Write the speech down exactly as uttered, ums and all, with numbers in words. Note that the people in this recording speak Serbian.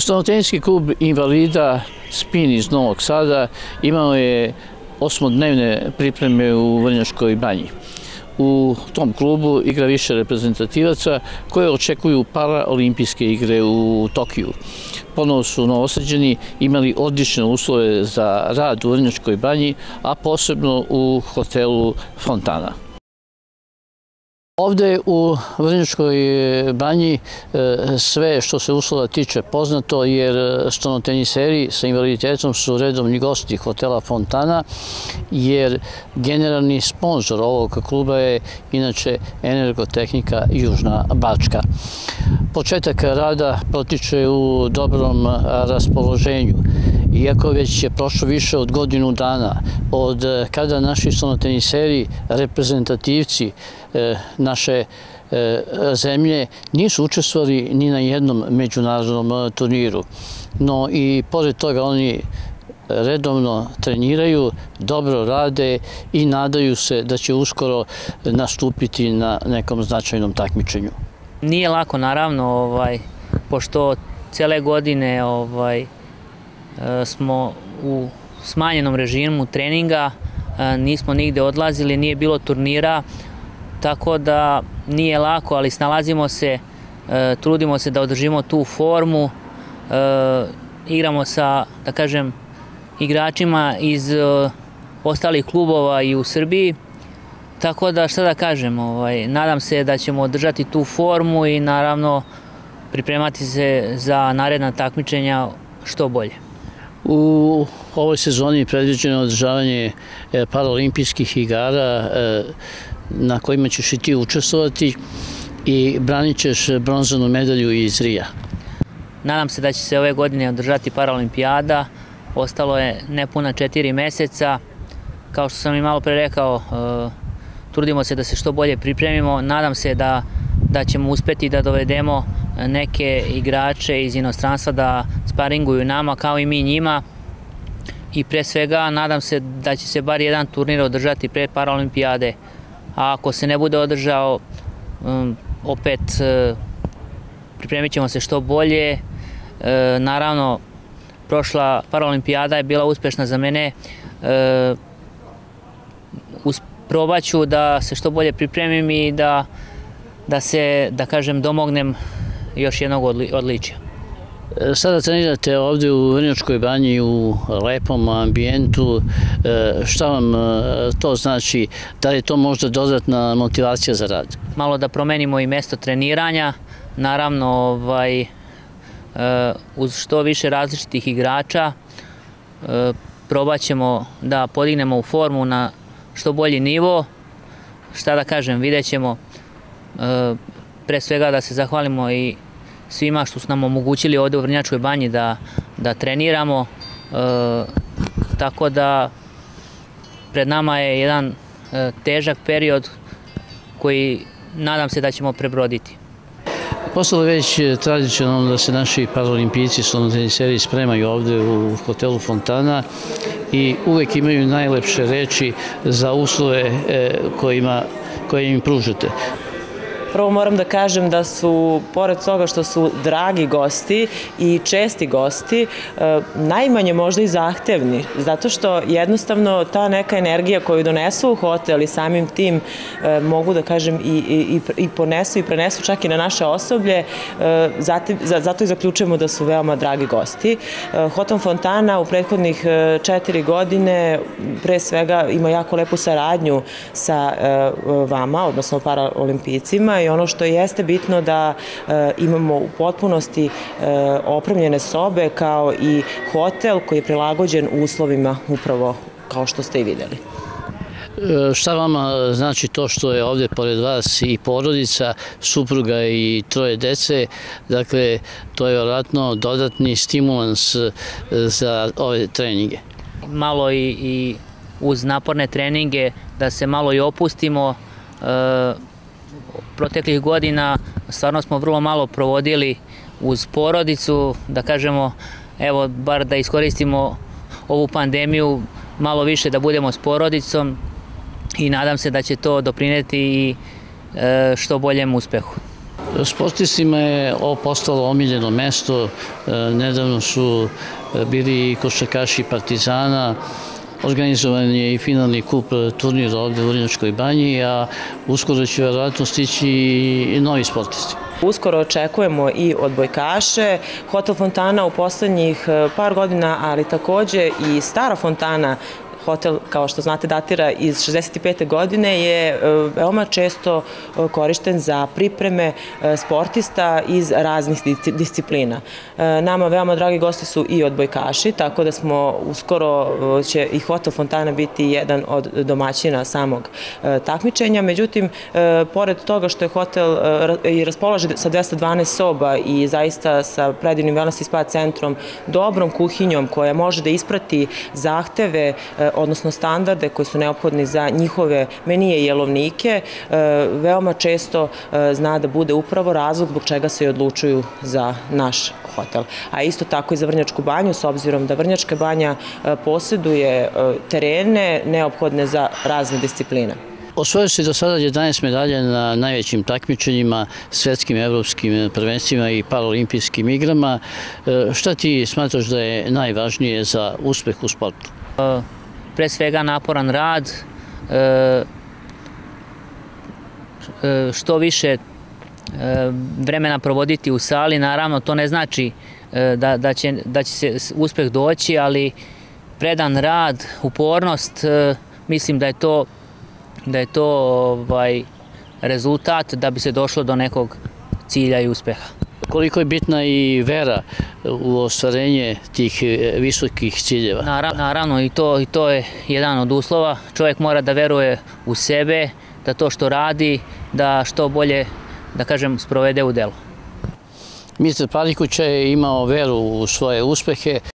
Stolnoteniski klub invalida Spin iz Novog Sada imao je osmodnevne pripreme u Vrnjačkoj banji. U tom klubu igra više reprezentativaca koje očekuju paraolimpijske igre u Tokiju. Ponovo su Novosađani imali odlične uslove za rad u Vrnjačkoj banji, a posebno u hotelu Fontana. Ovde u Vrnjačkoj banji sve što se uslova tiče poznato, jer stolnoteniseri sa invaliditetom su redovni gosti hotela Fontana, jer generalni sponzor ovog kluba je inače Energotehnika Južna Bačka. Početak rada protiče u dobrom raspoloženju. Iako već je prošlo više od godinu dana od kada naši stolnoteniseri, reprezentativci naše zemlje nisu učestvovali ni na jednom međunarodnom turniru. No i pored toga oni redovno treniraju, dobro rade i nadaju se da će uskoro nastupiti na nekom značajnom takmičenju. Nije lako, naravno, pošto cele godine smo u smanjenom režimu treninga, nismo nigde odlazili, nije bilo turnira, tako da nije lako, ali snalazimo se, trudimo se da održimo tu formu, igramo sa, da kažem, igračima iz ostalih klubova i u Srbiji, tako da šta da kažem, nadam se da ćemo održati tu formu i naravno pripremati se za naredna takmičenja što bolje. U ovoj sezoni je predviđeno održavanje paraolimpijskih igara na kojima ćeš i ti učestvovati i branit ćeš bronzanu medalju iz Rija. Nadam se da će se ove godine održati paraolimpijada. Ostalo je nepuna četiri meseca. Kao što sam i malo pre rekao, trudimo se da se što bolje pripremimo. Nadam se da, da ćemo uspeti da dovedemo neke igrače iz inostranstva da sparinguju nama kao i mi njima. I pre svega nadam se da će se bar jedan turnir održati pre paraolimpijade. A ako se ne bude održao, opet pripremit ćemo se što bolje. Naravno, prošla paraolimpijada je bila uspešna za mene. Probat ću da se što bolje pripremim i da, da se, da kažem, domognem još jednog odličja. Sada trenirate ovde u Vrnjačkoj banji u lepom ambijentu. Šta vam to znači? Da li je to možda dodatna motivacija za rad? Malo da promenimo i mesto treniranja. Naravno, uz što više različitih igrača probat ćemo da podignemo u formu na što bolji nivo. Šta da kažem, vidjet ćemo. Pre svega da se zahvalimo i svima što su nam omogućili ovde u Vrnjačkoj banji da, da treniramo. E, tako da pred nama je jedan e, težak period koji nadam se da ćemo prebroditi. Postalo je već tradicionalno da se naši paraolimpijci, stolnoteniseri spremaju ovde u hotelu Fontana i uvek imaju najlepše reči za uslove e, kojima, koje im pružate. Prvo moram da kažem da su, pored toga što su dragi gosti i česti gosti, najmanje možda i zahtevni, zato što jednostavno ta neka energija koju donesu u hotel i samim tim mogu da kažem i, i, i ponesu i prenesu čak i na naše osoblje, zato, zato i zaključujemo da su veoma dragi gosti. Hotel Fontana u prethodnih četiri godine pre svega ima jako lepu saradnju sa vama, odnosno paraolimpijcima, i ono što jeste bitno da imamo u potpunosti opremljene sobe kao i hotel koji je prilagođen uslovima upravo kao što ste i videli. Šta vama znači to što je ovde pored vas i porodica, supruga i troje dece? Dakle, to je vjerojatno dodatni stimulans za ove treninge. Malo i, i uz naporne treninge da se malo i opustimo. Proteklih godina stvarno smo vrlo malo provodili uz porodicu, da kažemo, evo, bar da iskoristimo ovu pandemiju, malo više da budemo s porodicom i nadam se da će to doprineti i što boljem uspehu. Sportistima je ovo postalo omiljeno mesto. Nedavno su bili košarkaši Partizana, organizovan je i finalni kup turnira ovde u Vrnjačkoj banji, a uskoro će verovatno stići i novi sportisti. Uskoro očekujemo i odbojkaše. Hotel Fontana u poslednjih par godina, ali takođe i stara Fontana, hotel, kao što znate, datira iz šezdeset pete godine, je veoma često korišten za pripreme sportista iz raznih disciplina. Nama veoma dragi gosti su i odbojkaši, tako da smo uskoro će i Hotel Fontana biti jedan od domaćina samog takmičenja. Međutim, pored toga što je hotel i raspolaže sa dvesta dvanaest soba i zaista sa predivnim wellness i spa centrom, dobrom kuhinjom koja može da isprati zahteve, odnosno standarde koji su neophodni za njihove menije i jelovnike, veoma često zna da bude upravo razlog zbog čega se i odlučuju za naš hotel. A isto tako i za Vrnjačku banju, s obzirom da Vrnjačka banja posjeduje terene neophodne za razne discipline. Osvojio se do sada jedanaest medalja na najvećim takmičenjima, svetskim, evropskim prvenstvima i paraolimpijskim igrama. Šta ti smatraš da je najvažnije za uspeh u sportu? Pre svega naporan rad, što više vremena provoditi u sali. Naravno, to ne znači da će, da će se uspeh doći, ali predan rad, upornost, mislim da je to, da je to ovaj, rezultat da bi se došlo do nekog cilja i uspeha. Koliko je bitna i vera u ostvarenje tih visokih ciljeva? Naravno, i to, i to je jedan od uslova. Čovjek mora da veruje u sebe, da to što radi, da što bolje, da kažem, sprovede u delo. mister Palikuća je imao veru u svoje uspehe.